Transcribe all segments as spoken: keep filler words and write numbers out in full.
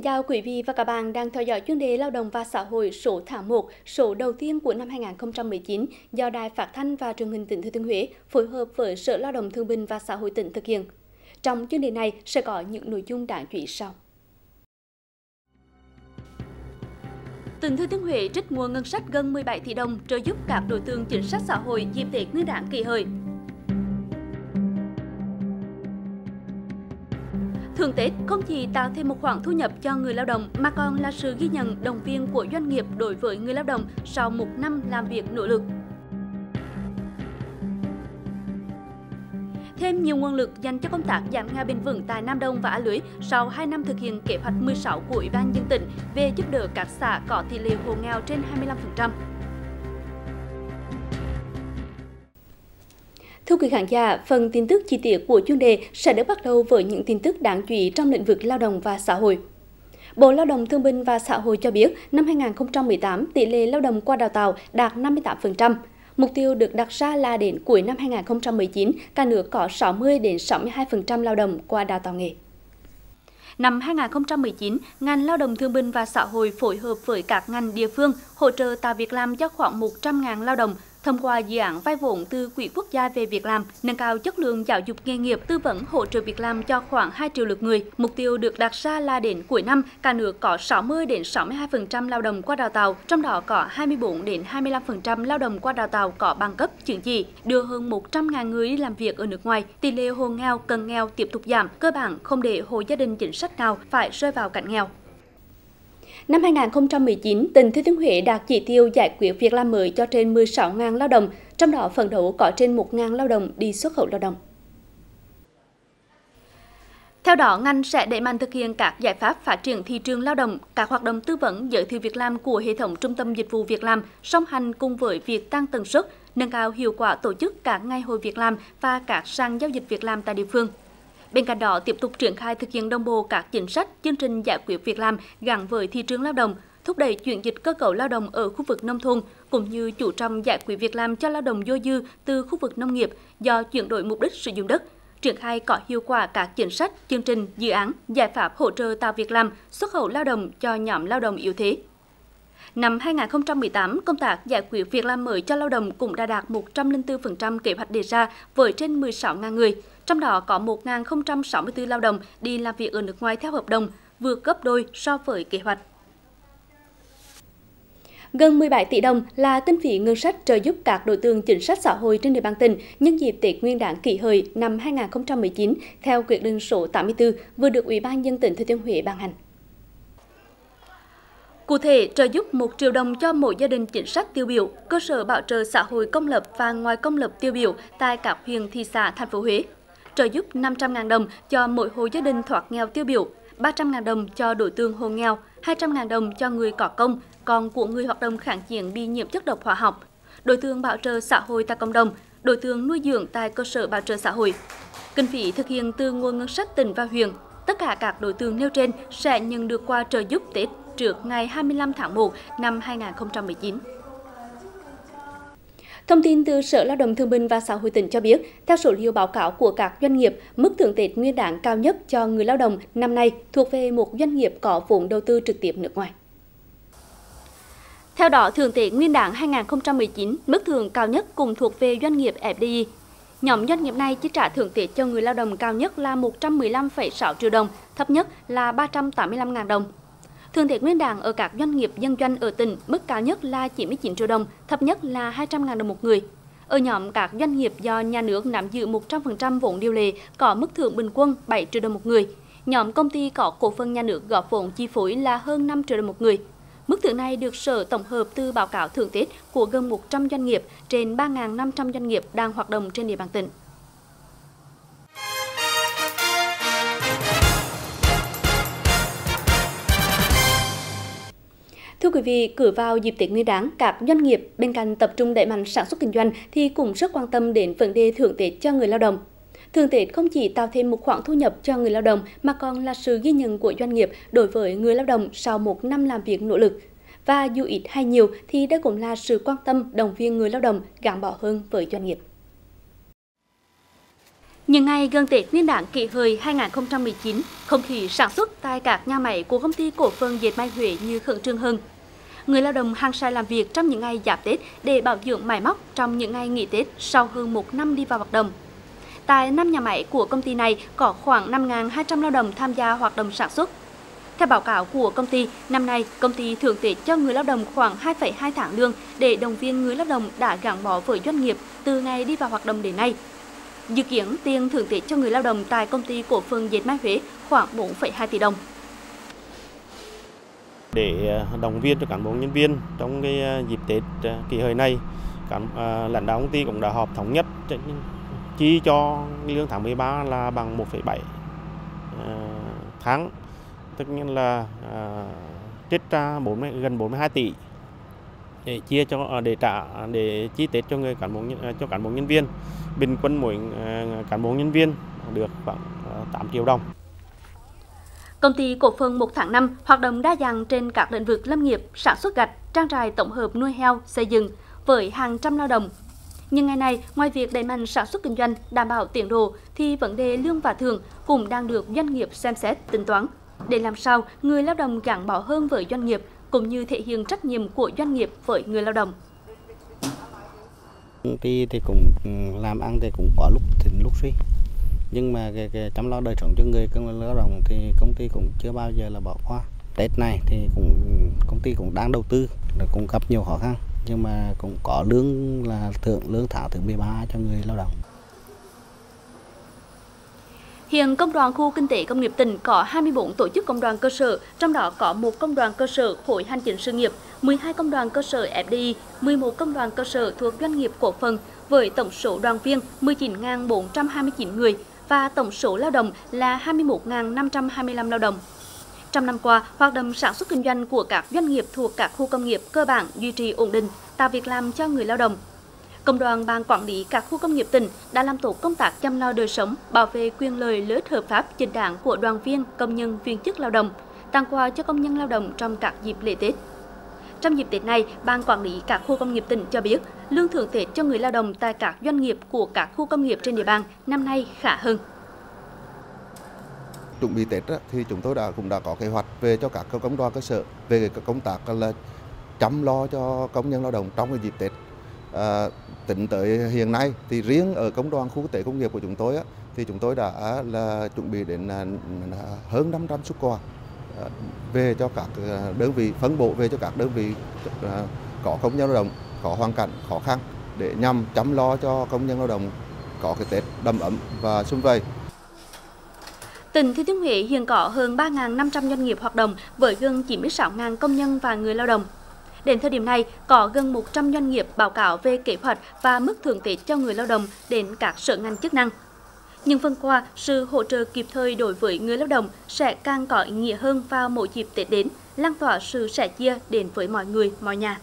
chào quý vị và các bạn đang theo dõi chuyên đề lao động và xã hội số tháng một, số đầu tiên của năm hai nghìn không trăm mười chín do Đài Phát thanh và Truyền hình tỉnh Thừa Thiên Huế phối hợp với Sở Lao động Thương binh và Xã hội tỉnh thực hiện. Trong chuyên đề này sẽ có những nội dung đáng chú ý sau. Tỉnh Thừa Thiên Huế trích nguồn ngân sách gần mười bảy tỷ đồng trợ giúp các đối tượng chính sách xã hội dịp Tết Nguyên đán Kỷ Hợi. Thưởng Tết không chỉ tạo thêm một khoản thu nhập cho người lao động mà còn là sự ghi nhận động viên của doanh nghiệp đối với người lao động sau một năm làm việc nỗ lực. Thêm nhiều nguồn lực dành cho công tác giảm nghèo bền vững tại Nam Đông và A Lưới sau hai năm thực hiện kế hoạch mười sáu của Ủy ban nhân dân tỉnh về giúp đỡ các xã có tỷ lệ hộ nghèo trên hai mươi lăm phần trăm. Thưa quý khán giả, phần tin tức chi tiết của chuyên đề sẽ được bắt đầu với những tin tức đáng chú ý trong lĩnh vực lao động và xã hội. Bộ Lao động Thương binh và Xã hội cho biết, năm hai nghìn không trăm mười tám, tỷ lệ lao động qua đào tạo đạt năm mươi tám phần trăm. Mục tiêu được đặt ra là đến cuối năm hai nghìn không trăm mười chín, cả nước có sáu mươi đến sáu mươi hai phần trăm lao động qua đào tạo nghề. Năm hai nghìn không trăm mười chín, ngành Lao động Thương binh và Xã hội phối hợp với các ngành địa phương hỗ trợ tạo việc làm cho khoảng một trăm nghìn lao động thông qua dự án vay vốn từ Quỹ Quốc gia về việc làm, nâng cao chất lượng giáo dục nghề nghiệp, tư vấn hỗ trợ việc làm cho khoảng hai triệu lượt người. Mục tiêu được đặt ra là đến cuối năm, cả nước có sáu mươi đến sáu mươi hai phần trăm lao động qua đào tạo, trong đó có hai mươi bốn đến hai mươi lăm phần trăm lao động qua đào tạo có bằng cấp, chứng chỉ, đưa hơn một trăm nghìn người đi làm việc ở nước ngoài. Tỷ lệ hộ nghèo, cận nghèo tiếp tục giảm, cơ bản không để hộ gia đình chính sách nào phải rơi vào cảnh nghèo. Năm hai nghìn không trăm mười chín, tỉnh Thừa Thiên Huế đạt chỉ tiêu giải quyết việc làm mới cho trên mười sáu nghìn lao động, trong đó phấn đấu có trên một nghìn lao động đi xuất khẩu lao động. Theo đó, ngành sẽ đẩy mạnh thực hiện các giải pháp phát triển thị trường lao động, các hoạt động tư vấn giới thiệu việc làm của hệ thống trung tâm dịch vụ việc làm, song hành cùng với việc tăng tần suất, nâng cao hiệu quả tổ chức các ngày hội việc làm và các sàn giao dịch việc làm tại địa phương. Bên cạnh đó, tiếp tục triển khai thực hiện đồng bộ các chính sách, chương trình giải quyết việc làm gắn với thị trường lao động, thúc đẩy chuyển dịch cơ cấu lao động ở khu vực nông thôn, cũng như chú trọng giải quyết việc làm cho lao động dôi dư từ khu vực nông nghiệp do chuyển đổi mục đích sử dụng đất, triển khai có hiệu quả các chính sách, chương trình, dự án, giải pháp hỗ trợ tạo việc làm, xuất khẩu lao động cho nhóm lao động yếu thế. Năm hai nghìn không trăm mười tám, công tác giải quyết việc làm mới cho lao động cũng đã đạt một trăm lẻ bốn phần trăm kế hoạch đề ra với trên mười sáu nghìn người. Trong đó có một nghìn không trăm sáu mươi tư lao động đi làm việc ở nước ngoài theo hợp đồng, vượt gấp đôi so với kế hoạch. Gần mười bảy tỷ đồng là kinh phí ngân sách trợ giúp các đối tượng chính sách xã hội trên địa bàn tỉnh nhân dịp Tết Nguyên đán Kỷ Hợi năm hai nghìn không trăm mười chín theo quyết định số tám mươi tư vừa được Ủy ban nhân dân tỉnh Thừa Thiên Huế ban hành. Cụ thể, trợ giúp một triệu đồng cho mỗi gia đình chính sách tiêu biểu, cơ sở bảo trợ xã hội công lập và ngoài công lập tiêu biểu tại các huyện, thị xã, thành phố Huế. Trợ giúp năm trăm nghìn đồng cho mỗi hộ gia đình thoát nghèo tiêu biểu, ba trăm nghìn đồng cho đối tượng hộ nghèo, hai trăm nghìn đồng cho người có công, còn của người hoạt động kháng chiến bị nhiễm chất độc hóa học, đối tượng bảo trợ xã hội tại cộng đồng, đối tượng nuôi dưỡng tại cơ sở bảo trợ xã hội. Kinh phí thực hiện từ nguồn ngân sách tỉnh và huyện. Tất cả các đối tượng nêu trên sẽ nhận được quà trợ giúp Tết trước ngày hai mươi lăm tháng một năm hai nghìn không trăm mười chín. Thông tin từ Sở Lao động Thương binh và Xã hội tỉnh cho biết, theo số liệu báo cáo của các doanh nghiệp, mức thưởng Tết Nguyên đán cao nhất cho người lao động năm nay thuộc về một doanh nghiệp có vốn đầu tư trực tiếp nước ngoài. Theo đó, thưởng Tết Nguyên đán hai nghìn không trăm mười chín, mức thưởng cao nhất cũng thuộc về doanh nghiệp ép đê i. Nhóm doanh nghiệp này chi trả thưởng Tết cho người lao động cao nhất là một trăm mười lăm phẩy sáu triệu đồng, thấp nhất là ba trăm tám mươi lăm nghìn đồng. Thưởng Tết Nguyên đán ở các doanh nghiệp dân doanh ở tỉnh, mức cao nhất là chín mươi chín triệu đồng, thấp nhất là hai trăm nghìn đồng một người. Ở nhóm các doanh nghiệp do nhà nước nắm giữ một trăm phần trăm vốn điều lệ có mức thưởng bình quân bảy triệu đồng một người. Nhóm công ty có cổ phần nhà nước góp vốn chi phối là hơn năm triệu đồng một người. Mức thưởng này được Sở tổng hợp từ báo cáo thưởng Tết của gần một trăm doanh nghiệp trên ba nghìn năm trăm doanh nghiệp đang hoạt động trên địa bàn tỉnh. Thưa quý vị, cứ vào dịp Tết Nguyên đán, các doanh nghiệp bên cạnh tập trung đẩy mạnh sản xuất kinh doanh thì cũng rất quan tâm đến vấn đề thưởng Tết cho người lao động. Thưởng Tết không chỉ tạo thêm một khoản thu nhập cho người lao động mà còn là sự ghi nhận của doanh nghiệp đối với người lao động sau một năm làm việc nỗ lực. Và dù ít hay nhiều thì đây cũng là sự quan tâm động viên người lao động gắn bó hơn với doanh nghiệp. Những ngày gần Tết Nguyên đán Kỷ Hợi hai nghìn không trăm mười chín, không khí sản xuất tại các nhà máy của công ty cổ phần dệt may Huế như khẩn trương hơn. Người lao động hăng say làm việc trong những ngày giáp Tết để bảo dưỡng máy móc trong những ngày nghỉ Tết sau hơn một năm đi vào hoạt động. Tại năm nhà máy của công ty này có khoảng năm nghìn hai trăm lao động tham gia hoạt động sản xuất. Theo báo cáo của công ty, năm nay công ty thưởng Tết cho người lao động khoảng hai phẩy hai tháng lương để động viên người lao động đã gắn bó với doanh nghiệp từ ngày đi vào hoạt động đến nay. Dự kiến tiền thưởng Tết cho người lao động tại công ty cổ phần dệt may Huế khoảng bốn phẩy hai tỷ đồng. Để động viên cho cán bộ nhân viên trong cái dịp Tết Kỷ Hợi này, cán lãnh đạo công ty cũng đã họp thống nhất chi cho lương tháng mười ba là bằng một phẩy bảy tháng, tất nhiên là trích ra bốn mươi, gần bốn mươi hai tỷ để chia cho để trả để chi Tết cho người cán bộ cho cán bộ nhân viên. Bình quân mỗi cán bộ nhân viên được khoảng tám triệu đồng. Công ty cổ phần một tháng năm hoạt động đa dạng trên các lĩnh vực lâm nghiệp, sản xuất gạch, trang trại tổng hợp nuôi heo, xây dựng với hàng trăm lao động. Nhưng ngày nay, ngoài việc đẩy mạnh sản xuất kinh doanh, đảm bảo tiến độ, thì vấn đề lương và thưởng cũng đang được doanh nghiệp xem xét tính toán để làm sao người lao động gắn bó hơn với doanh nghiệp, cũng như thể hiện trách nhiệm của doanh nghiệp với người lao động. Công ty thì cũng làm ăn thì cũng có lúc thịnh lúc suy, nhưng mà cái, cái chăm lo đời sống cho người công lao động thì công ty cũng chưa bao giờ là bỏ qua. Tết này thì cũng công ty cũng đang đầu tư, là cũng gặp nhiều khó khăn, nhưng mà cũng có lương là thưởng lương tháng thứ mười ba cho người lao động. Hiện Công đoàn Khu Kinh tế Công nghiệp tỉnh có hai mươi tư tổ chức công đoàn cơ sở, trong đó có một công đoàn cơ sở khối hành chính sự nghiệp, mười hai công đoàn cơ sở ép đê i, mười một công đoàn cơ sở thuộc doanh nghiệp cổ phần với tổng số đoàn viên mười chín nghìn bốn trăm hai mươi chín người và tổng số lao động là hai mươi mốt nghìn năm trăm hai mươi lăm lao động. Trong năm qua, hoạt động sản xuất kinh doanh của các doanh nghiệp thuộc các khu công nghiệp cơ bản duy trì ổn định, tạo việc làm cho người lao động. Công đoàn Ban Quản lý các khu công nghiệp tỉnh đã làm tốt công tác chăm lo đời sống, bảo vệ quyền lợi lợi ích hợp pháp chính đáng của đoàn viên, công nhân, viên chức lao động, tặng quà cho công nhân lao động trong các dịp lễ Tết. Trong dịp Tết này, Ban Quản lý các khu công nghiệp tỉnh cho biết, lương thưởng Tết cho người lao động tại các doanh nghiệp của các khu công nghiệp trên địa bàn năm nay khá hơn. Chuẩn bị Tết thì chúng tôi đã cũng đã có kế hoạch về cho các công đoàn cơ sở về công tác là chăm lo cho công nhân lao động trong cái dịp Tết. À, tính tới hiện nay thì riêng ở công đoàn khu kinh tế công nghiệp của chúng tôi á, thì chúng tôi đã là chuẩn bị đến hơn năm trăm suất quà về cho các đơn vị, phân bổ về cho các đơn vị có công nhân lao động có hoàn cảnh khó khăn để nhằm chăm lo cho công nhân lao động có cái Tết đầm ấm và sum vầy. Tỉnh Thừa Thiên Huế hiện có hơn ba nghìn năm trăm doanh nghiệp hoạt động với gần chín mươi sáu nghìn công nhân và người lao động. Đến thời điểm này, có gần một trăm doanh nghiệp báo cáo về kế hoạch và mức thưởng Tết cho người lao động đến các sở ngành chức năng. Nhưng phần qua, sự hỗ trợ kịp thời đối với người lao động sẽ càng có ý nghĩa hơn vào mỗi dịp Tết đến, lan tỏa sự sẻ chia đến với mọi người, mọi nhà.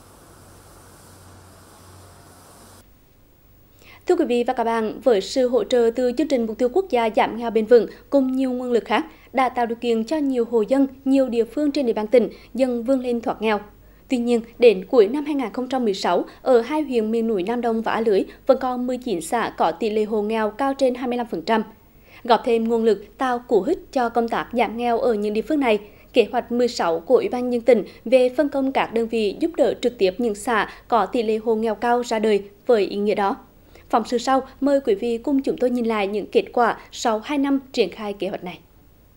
Thưa quý vị và các bạn, với sự hỗ trợ từ chương trình mục tiêu quốc gia giảm nghèo bền vững cùng nhiều nguồn lực khác đã tạo điều kiện cho nhiều hộ dân, nhiều địa phương trên địa bàn tỉnh dần vươn lên thoát nghèo. Tuy nhiên, đến cuối năm hai nghìn không trăm mười sáu, ở hai huyện miền núi Nam Đông và A Lưới vẫn còn mười chín xã có tỷ lệ hộ nghèo cao trên hai mươi lăm phần trăm. Góp thêm nguồn lực tạo cú hích cho công tác giảm nghèo ở những địa phương này, kế hoạch mười sáu của Ủy ban nhân dân tỉnh về phân công các đơn vị giúp đỡ trực tiếp những xã có tỷ lệ hộ nghèo cao ra đời với ý nghĩa đó. Phóng sự sau, mời quý vị cùng chúng tôi nhìn lại những kết quả sau hai năm triển khai kế hoạch này.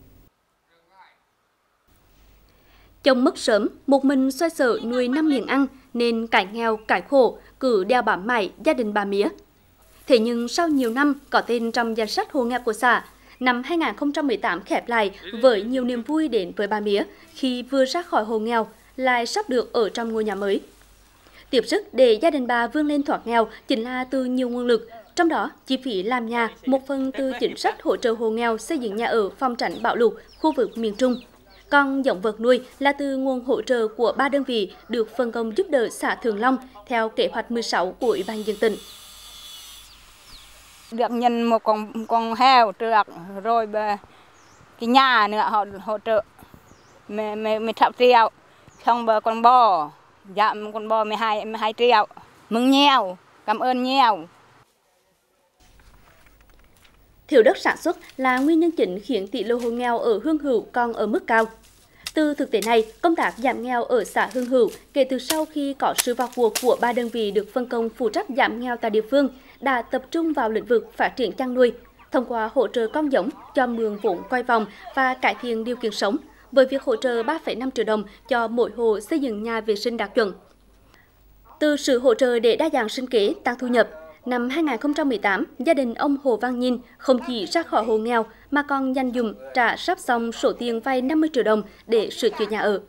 Chồng mất sớm, một mình xoay sở nuôi năm miệng ăn nên cái nghèo cái khổ cứ đeo bám mãi gia đình bà Mía. Thế nhưng sau nhiều năm có tên trong danh sách hộ nghèo của xã, năm hai nghìn không trăm mười tám khép lại với nhiều niềm vui đến với bà Mía khi vừa ra khỏi hộ nghèo lại sắp được ở trong ngôi nhà mới. Tiếp sức để gia đình bà vươn lên thoát nghèo chính là từ nhiều nguồn lực, trong đó chi phí làm nhà một phần từ chính sách hỗ trợ hộ nghèo xây dựng nhà ở phòng tránh bão lụt khu vực miền Trung. Còn giống vật nuôi là từ nguồn hỗ trợ của ba đơn vị được phân công giúp đỡ xã Thượng Long theo kế hoạch mười sáu của Ủy ban nhân dân tỉnh. Được nhận một con con heo trước rồi cái nhà nữa họ hỗ trợ mười mười mười sáu triệu, xong bờ con bò giảm con bò mười hai mười hai triệu, mừng nhiều, cảm ơn nhiều. Thiếu đất sản xuất là nguyên nhân chính khiến tỷ lệ hộ nghèo ở Hương Hữu còn ở mức cao. Từ thực tế này, công tác giảm nghèo ở xã Hương Hữu kể từ sau khi có sự vào cuộc của ba đơn vị được phân công phụ trách giảm nghèo tại địa phương đã tập trung vào lĩnh vực phát triển chăn nuôi, thông qua hỗ trợ con giống, cho mượn vốn quay vòng và cải thiện điều kiện sống, với việc hỗ trợ ba phẩy năm triệu đồng cho mỗi hộ xây dựng nhà vệ sinh đạt chuẩn. Từ sự hỗ trợ để đa dạng sinh kế, tăng thu nhập, năm hai nghìn không trăm mười tám, gia đình ông Hồ Văn Nhìn không chỉ ra khỏi hộ nghèo mà còn dành dụm trả sắp xong số tiền vay năm mươi triệu đồng để sửa chữa nhà ở.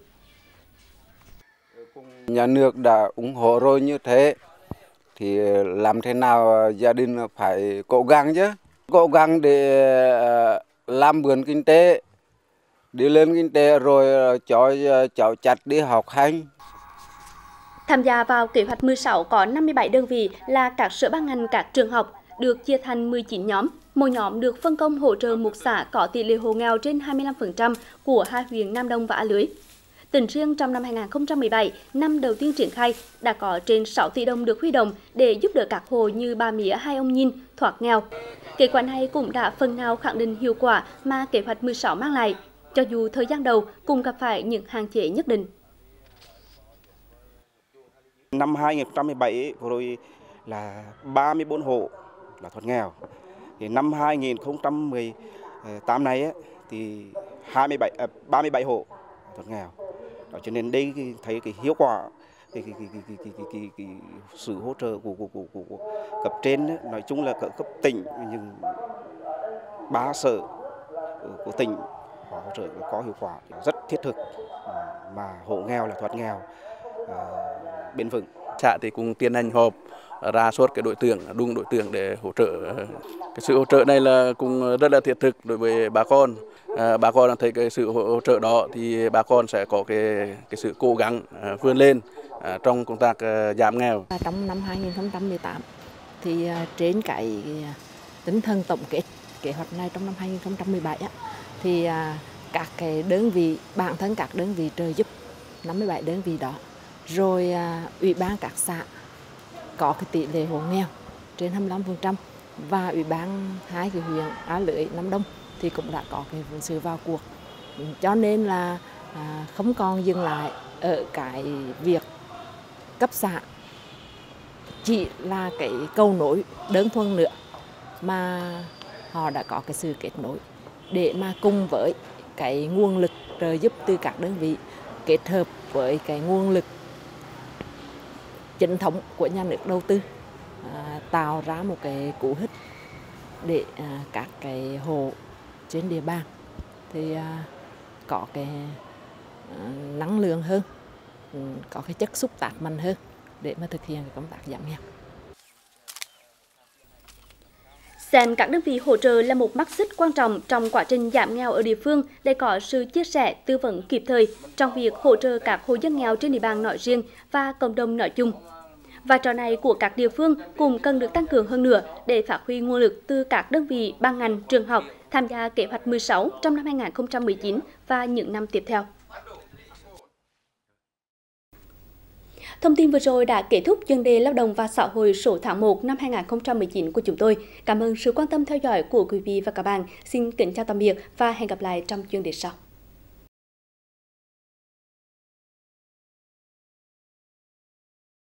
Nhà nước đã ủng hộ rồi như thế thì làm thế nào gia đình phải cố gắng chứ, cố gắng để làm vườn kinh tế, đi lên kinh tế rồi cho cháu chặt đi học hành. Tham gia vào kế hoạch mười sáu có năm mươi bảy đơn vị là các sở ban ngành, các trường học, được chia thành mười chín nhóm. Mỗi nhóm được phân công hỗ trợ một xã có tỷ lệ hộ nghèo trên hai mươi lăm phần trăm của hai huyện Nam Đông và A Lưới. Tính riêng trong năm hai nghìn không trăm mười bảy, năm đầu tiên triển khai, đã có trên sáu tỷ đồng được huy động để giúp đỡ các hộ như bà Mía hai ông Nhìn thoát nghèo. Kết quả này cũng đã phần nào khẳng định hiệu quả mà kế hoạch mười sáu mang lại, cho dù thời gian đầu cũng gặp phải những hạn chế nhất định. Năm hai nghìn không trăm mười bảy vừa rồi là ba mươi tư hộ là thoát nghèo. Thì năm hai nghìn không trăm mười tám này thì hai mươi bảy, ba mươi bảy hộ thoát nghèo. Đó, cho nên đây thấy cái hiệu quả, cái, cái, cái, cái, cái, cái, cái, cái sự hỗ trợ của, của, của, của, của cấp trên ấy, nói chung là cấp tỉnh, nhưng ba sở của tỉnh họ hỗ trợ có hiệu quả rất thiết thực, mà hộ nghèo là thoát nghèo uh, bền vững. Xã thì cũng tiến hành họp ra soát cái đối tượng đúng đối tượng để hỗ trợ. Cái sự hỗ trợ này là cũng rất là thiết thực đối với bà con. À, bà con thấy cái sự hỗ trợ đó thì bà con sẽ có cái cái sự cố gắng à, vươn lên à, trong công tác à, giảm nghèo. Trong năm hai nghìn không trăm mười tám thì à, trên cái tinh thần tổng kết kế hoạch này trong năm hai nghìn không trăm mười bảy á, thì à, các cái đơn vị, bản thân các đơn vị trợ giúp năm mươi bảy đơn vị đó, rồi à, ủy ban các xã có cái tỷ lệ hộ nghèo trên hai mươi lăm phần trăm và ủy ban hai cái huyện A Lưới, Nam Đông thì cũng đã có cái sự vào cuộc, cho nên là à, không còn dừng lại ở cái việc cấp xã chỉ là cái cầu nối đơn thuần nữa, mà họ đã có cái sự kết nối để mà cùng với cái nguồn lực trợ giúp từ các đơn vị kết hợp với cái nguồn lực chính thống của nhà nước đầu tư, à, tạo ra một cái cú hích để à, các cái hộ trên địa bàn thì à, có cái à, năng lượng hơn, có cái chất xúc tác mạnh hơn để mà thực hiện cái công tác giảm nghèo. Xem các đơn vị hỗ trợ là một mắt xích quan trọng trong quá trình giảm nghèo ở địa phương để có sự chia sẻ, tư vấn kịp thời trong việc hỗ trợ các hộ dân nghèo trên địa bàn nói riêng và cộng đồng nói chung. Vai trò này của các địa phương cũng cần được tăng cường hơn nữa để phát huy nguồn lực từ các đơn vị, ban ngành, trường học tham gia kế hoạch mười sáu trong năm hai nghìn không trăm mười chín và những năm tiếp theo. Thông tin vừa rồi đã kết thúc chuyên đề Lao động và Xã hội số tháng một năm hai nghìn không trăm mười chín của chúng tôi. Cảm ơn sự quan tâm theo dõi của quý vị và các bạn. Xin kính chào tạm biệt và hẹn gặp lại trong chuyên đề sau.